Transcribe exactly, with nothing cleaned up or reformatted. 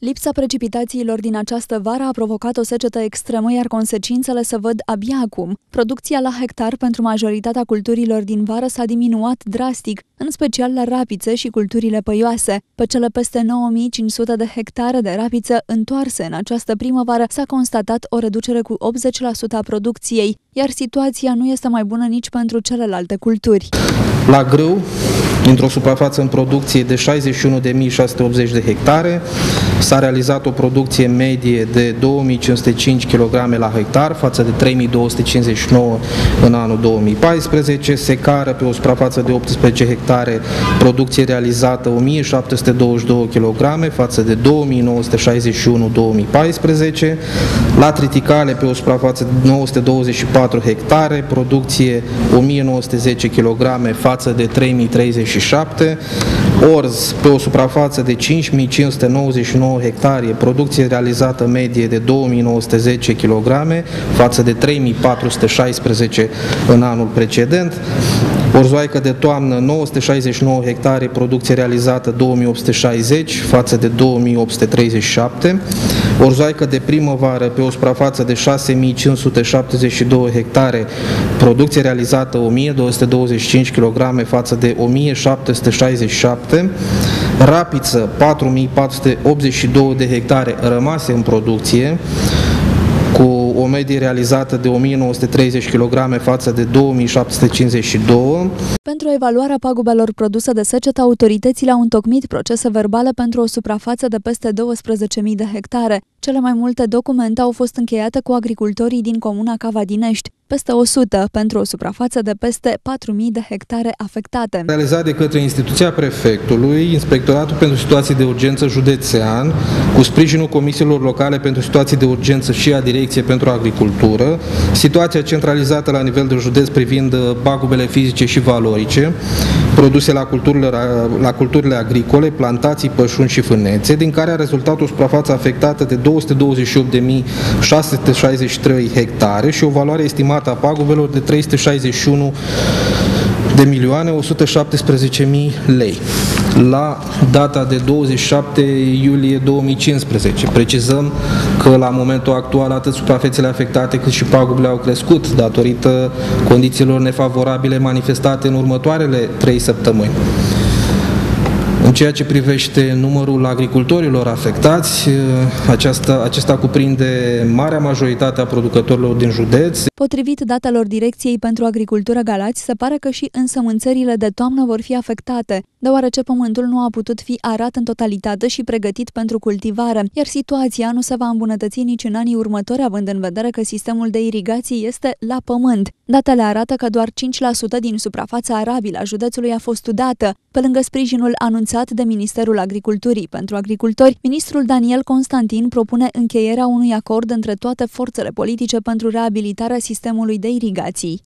Lipsa precipitațiilor din această vară a provocat o secetă extremă, iar consecințele se văd abia acum. Producția la hectar pentru majoritatea culturilor din vară s-a diminuat drastic, în special la rapițe și culturile păioase. Pe cele peste nouă mii cinci sute de hectare de rapiță întoarse în această primăvară s-a constatat o reducere cu optzeci la sută a producției, iar situația nu este mai bună nici pentru celelalte culturi. La grâu, dintr-o suprafață în producție de șaizeci și unu de mii șase sute optzeci de hectare, s-a realizat o producție medie de două mii cinci sute cinci kilograme la hectar față de trei mii două sute cincizeci și nouă în anul două mii paisprezece. Secară, pe o suprafață de optsprezece hectare, producție realizată o mie șapte sute douăzeci și două kilograme față de două mii nouă sute șaizeci și unu în două mii paisprezece. La triticale, pe o suprafață de nouă sute douăzeci și patru hectare, producție o mie nouă sute zece kilograme față de trei mii treizeci și șapte. Orz, pe o suprafață de cinci mii cinci sute nouăzeci și nouă hectare, producție realizată medie de două mii nouă sute zece kilograme față de trei mii patru sute șaisprezece în anul precedent. Orzoaică de toamnă, nouă sute șaizeci și nouă hectare, producție realizată două mii opt sute șaizeci față de două mii opt sute treizeci și șapte. Orzoaică de primăvară, pe o suprafață de șase mii cinci sute șaptezeci și două hectare, producție realizată o mie două sute douăzeci și cinci kilograme față de o mie șapte sute șaizeci și șapte. Rapiță, patru mii patru sute optzeci și două de hectare rămase în producție, cu o medie realizată de o mie nouă sute treizeci kilograme față de două mii șapte sute cincizeci și doi. Pentru evaluarea pagubelor produse de secetă, autoritățile au întocmit procese verbale pentru o suprafață de peste douăsprezece mii de hectare. Cele mai multe documente au fost încheiate cu agricultorii din comuna Cavadinești, peste o sută, pentru o suprafață de peste patru mii de hectare afectate. Realizat de către instituția prefectului, Inspectoratul pentru Situații de Urgență Județean, cu sprijinul comisiilor locale pentru situații de urgență și a Direcției pentru Agricultură, situația centralizată la nivel de județ privind pagubele fizice și valorice, produse la culturile, la culturile agricole, plantații, pășuni și fânețe, din care a rezultat o suprafață afectată de două sute douăzeci și opt de mii șase sute șaizeci și trei hectare și o valoare estimată a pagubelor de trei sute șaizeci și unu de milioane o sută șaptesprezece mii lei. La data de douăzeci și șapte iulie două mii cincisprezece. Precizăm că la momentul actual atât suprafețele afectate cât și pagubele au crescut datorită condițiilor nefavorabile manifestate în următoarele trei săptămâni. În ceea ce privește numărul agricultorilor afectați, aceasta, acesta cuprinde marea majoritate a producătorilor din județ. Potrivit datelor Direcției pentru Agricultură Galați, se pare că și însămânțările de toamnă vor fi afectate, deoarece pământul nu a putut fi arat în totalitate și pregătit pentru cultivare, iar situația nu se va îmbunătăți nici în anii următori, având în vedere că sistemul de irigație este la pământ. Datele arată că doar cinci la sută din suprafața arabilă a județului a fost udată, pe lângă sprijinul anunțat de Ministerul Agriculturii pentru agricultori. Ministrul Daniel Constantin propune încheierea unui acord între toate forțele politice pentru reabilitarea sistemului de irigații.